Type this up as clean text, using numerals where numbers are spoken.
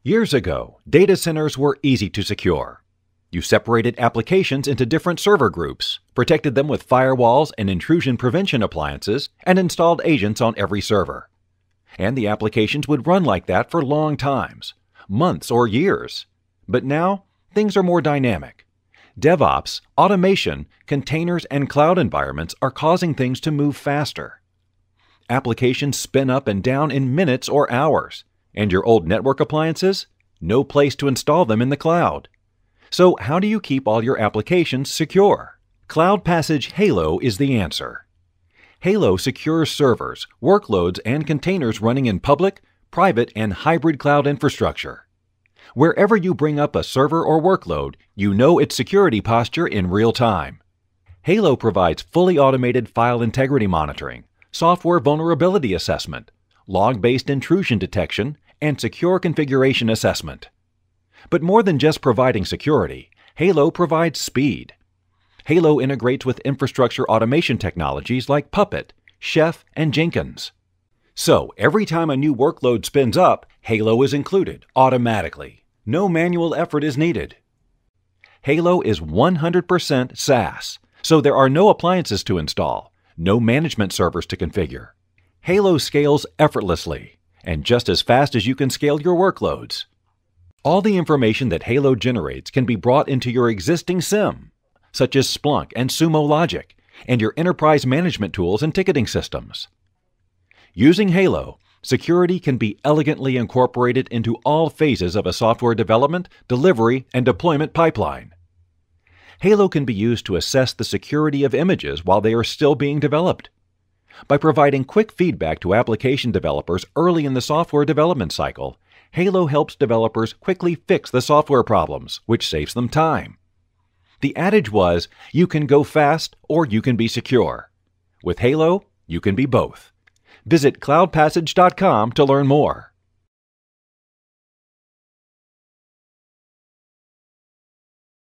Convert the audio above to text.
Years ago, data centers were easy to secure. You separated applications into different server groups, protected them with firewalls and intrusion prevention appliances, and installed agents on every server. And the applications would run like that for long times, months or years. But now, things are more dynamic. DevOps, automation, containers, and cloud environments are causing things to move faster. Applications spin up and down in minutes or hours, and your old network appliances? No place to install them in the cloud. So how do you keep all your applications secure? CloudPassage Halo is the answer. Halo secures servers, workloads, and containers running in public, private, and hybrid cloud infrastructure. Wherever you bring up a server or workload, you know its security posture in real time. Halo provides fully automated file integrity monitoring, software vulnerability assessment, log-based intrusion detection, and secure configuration assessment. But more than just providing security, Halo provides speed. Halo integrates with infrastructure automation technologies like Puppet, Chef, and Jenkins. So every time a new workload spins up, Halo is included automatically. No manual effort is needed. Halo is 100% SaaS, so there are no appliances to install, no management servers to configure. Halo scales effortlessly, and just as fast as you can scale your workloads. All the information that Halo generates can be brought into your existing SIEM, such as Splunk and Sumo Logic, and your enterprise management tools and ticketing systems. Using Halo, security can be elegantly incorporated into all phases of a software development, delivery, and deployment pipeline. Halo can be used to assess the security of images while they are still being developed. By providing quick feedback to application developers early in the software development cycle, Halo helps developers quickly fix the software problems, which saves them time. The adage was, you can go fast or you can be secure. With Halo, you can be both. Visit cloudpassage.com to learn more.